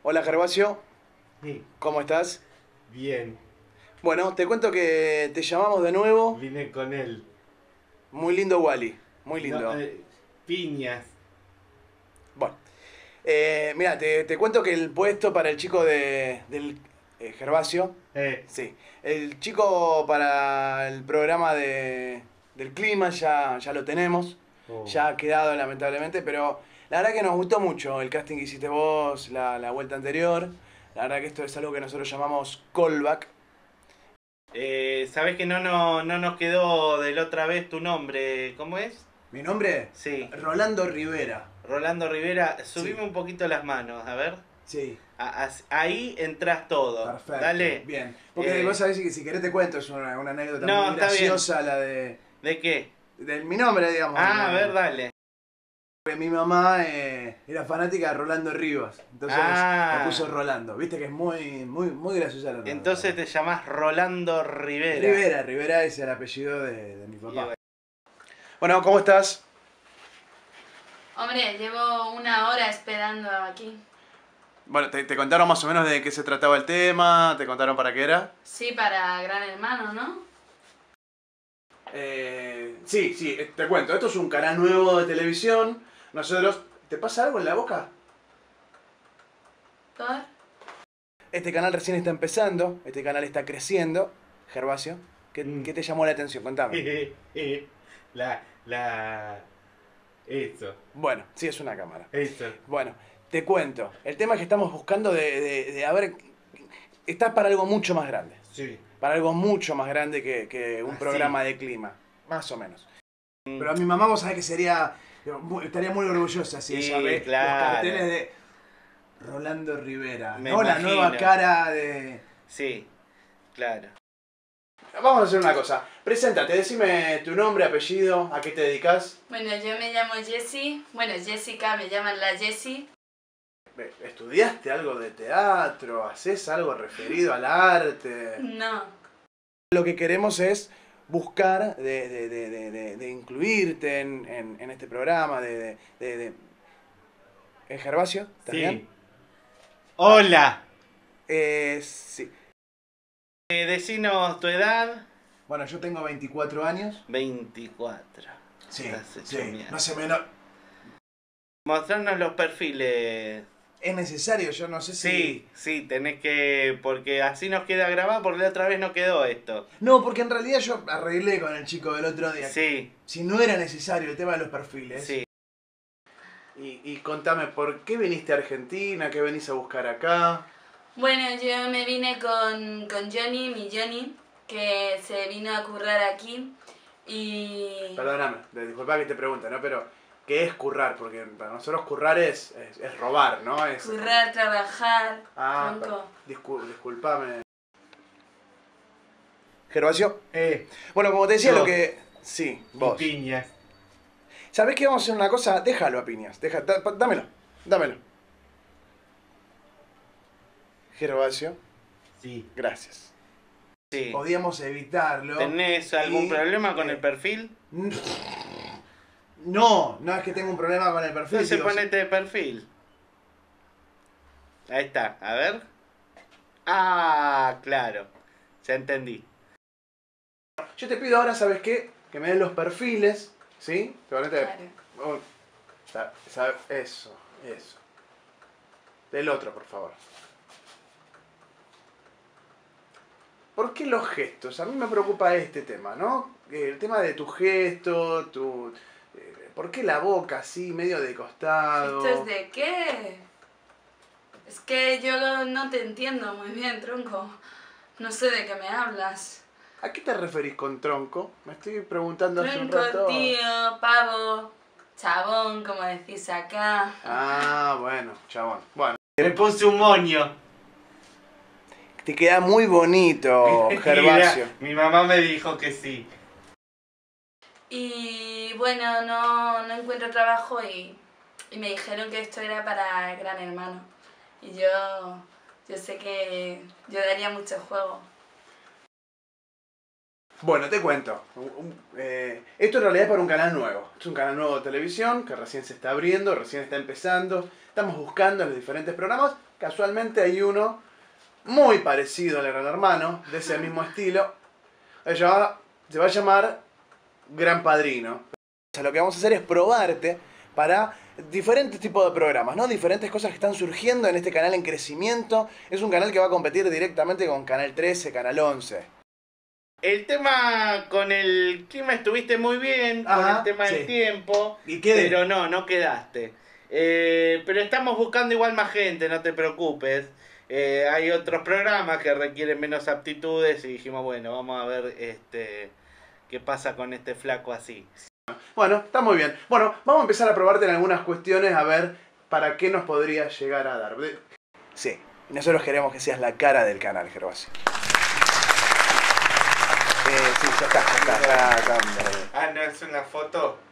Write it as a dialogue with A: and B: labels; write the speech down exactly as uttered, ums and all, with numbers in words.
A: Hola Gervasio,
B: Sí,
A: ¿cómo estás?
B: bien,
A: Bueno, te cuento que te llamamos de nuevo.
B: vine con él.
A: Muy lindo Wally, muy
B: No,
A: lindo.
B: eh, piñas.
A: Bueno, eh, mira, te, te cuento que el puesto para el chico de, del eh, Gervasio,
B: Eh,
A: sí, el chico para el programa de, del clima ya, ya lo tenemos,
B: oh,
A: ya ha quedado lamentablemente, pero la verdad que nos gustó mucho el casting que hiciste vos, la, la vuelta anterior. La verdad que esto es algo que nosotros llamamos callback.
B: eh, ¿sabés que no, no, no nos quedó de la otra vez tu nombre? ¿Cómo es?
A: Mi nombre,
B: Sí,
A: Rolando Rivera.
B: Rolando Rivera. Subime
A: Sí,
B: un poquito las manos, a ver.
A: sí,
B: A- as- ahí entras todo.
A: perfecto,
B: Dale.
A: bien. Porque
B: Eh,
A: vos sabés que si querés te cuento, es una, una anécdota
B: no,
A: muy
B: está bien.
A: graciosa la de,
B: ¿De qué?
A: de mi nombre, digamos.
B: Ah, a ver,
A: Me-
B: dale.
A: porque mi mamá eh, era fanática de Rolando Rivas, entonces me
B: Ah,
A: puso Rolando. Viste que es muy, muy, muy graciosa la nota.
B: entonces te llamás Rolando Rivera.
A: Rivera, Rivera es el apellido de, de mi
B: Y
A: papá.
B: bueno,
A: Bueno, ¿cómo estás?
C: Hombre, llevo una hora esperando aquí.
A: Bueno, ¿te, te contaron más o menos de qué se trataba el tema? ¿Te contaron para qué era?
C: Sí, para Gran Hermano, ¿no?
A: Eh, sí, sí, eh, te cuento. Esto es un canal nuevo de televisión. Nosotros... ¿Te pasa algo en la boca?
C: ¿Por?
A: Este canal recién está empezando, este canal está creciendo. Gervasio, ¿qué,
B: Mm.
A: qué te llamó la atención? Contame.
B: la, la, eso,
A: Bueno, sí, es una cámara.
B: eso.
A: Bueno, te cuento. El tema es que estamos buscando de, de, de a ver... Estás para algo mucho más grande.
B: Sí.
A: Para algo mucho más grande que, que un
B: Ah,
A: programa
B: sí.
A: de clima. Más o menos.
B: Mm.
A: Pero a mi mamá vos sabés que sería... muy- estaría muy orgullosa si
B: Sí,
A: ella ve
B: claro.
A: los carteles de Rolando Rivera.
B: Me
A: ¿No? La
B: imagino.
A: nueva cara de...
B: Sí, claro.
A: Vamos a hacer una cosa. Preséntate, decime tu nombre, apellido, a qué te dedicas.
C: Bueno, yo me llamo Jessie. Bueno, Jessica, me llaman la Jessie.
A: ¿Estudiaste algo de teatro? ¿Haces algo referido al arte?
C: No.
A: Lo que queremos es buscar de, de, de, de, de- de incluirte en, en, en este programa, de... de, de, de- ¿Eh, Gervasio? ¿Estás
B: Sí.
A: bien?
B: Hola.
A: Eh, sí.
B: Eh, decinos tu edad.
A: Bueno, yo tengo veinticuatro años.
B: veinticuatro.
A: Sí,
B: Estás hecho
A: sí.
B: mierda.
A: No sé, menos...
B: Mostrarnos los perfiles.
A: Es necesario, yo no sé si...
B: Sí, sí, tenés que... Porque así nos queda grabado, porque la otra vez no quedó esto.
A: No, porque en realidad yo arreglé con el chico del otro día.
B: Sí,
A: Si no era necesario el tema de los perfiles.
B: sí.
A: Y, y contame, ¿por qué viniste a Argentina? ¿Qué venís a buscar acá?
C: Bueno, yo me vine con, con Johnny, mi Johnny, que se vino a currar aquí. Y...
A: Perdóname, disculpa que te pregunte, ¿no? Pero, ¿qué es currar? Porque para nosotros currar es, es, es robar, ¿no? Es,
C: Currar, trabajar,
A: Ah,
C: tronco.
A: discul disculpame. Gervasio.
B: Eh,
A: Bueno, como te decía,
B: Yo.
A: lo que... Sí, vos.
B: y piñas.
A: ¿Sabés qué? Vamos a hacer una cosa. Déjalo a piñas. Deja, da- dámelo. Dámelo. Gervasio,
B: Sí.
A: gracias.
B: Sí.
A: Podíamos evitarlo.
B: ¿Tenés algún
A: y,
B: problema con
A: eh,
B: el perfil?
A: No, no es que tenga un problema con el perfil.
B: Entonces
A: digo,
B: ponete de perfil. Ahí está, a ver. Ah, claro. Ya entendí.
A: yo te pido ahora, ¿sabes qué? Que me den los perfiles, ¿sí? Te ponete-
C: Claro.
A: oh, sa- sa- eso, eso. Del otro, por favor. ¿Por qué los gestos? A mí me preocupa este tema, ¿no? El tema de tu gesto, tu... eh, ¿Por qué la boca así, medio de costado?
C: ¿Gestos de qué? Es que yo no te entiendo muy bien, tronco. No sé de qué me hablas.
A: ¿A qué te referís con tronco? Me estoy preguntando hace un
C: Tronco,
A: rato.
C: tío, pavo, chabón, como decís acá.
A: Ah, bueno, chabón. Bueno.
B: Me puse un moño.
A: Te queda muy bonito, Gervasio.
B: Mira, mi mamá me dijo que sí.
C: Y bueno, no, no encuentro trabajo y, y me dijeron que esto era para Gran Hermano. Y yo, yo sé que yo daría mucho juego.
A: Bueno, te cuento. Un- eh, esto en realidad es para un canal nuevo. Es un canal nuevo de televisión que recién se está abriendo, recién está empezando. Estamos buscando en los diferentes programas. Casualmente hay uno muy parecido al Gran Hermano, de ese mismo estilo. Se llama- se va a llamar Gran Padrino. O sea, lo que vamos a hacer es probarte para diferentes tipos de programas, ¿no? Diferentes cosas que están surgiendo en este canal en crecimiento. Es un canal que va a competir directamente con Canal trece, Canal once.
B: El tema con el clima estuviste muy bien, con
A: Ajá,
B: el tema
A: sí.
B: del tiempo,
A: ¿Y quedé?
B: pero no, no quedaste. Eh, pero estamos buscando igual más gente, no te preocupes. Eh, hay otros programas que requieren menos aptitudes y dijimos, bueno, vamos a ver este qué pasa con este flaco así.
A: Bueno, está muy bien. Bueno, vamos a empezar a probarte en algunas cuestiones a ver para qué nos podría llegar a dar. Sí, y nosotros queremos que seas la cara del canal, Gervasio. Eh, sí, ya está, ya está. ya está, hombre.
B: Ah, ¿no es una foto?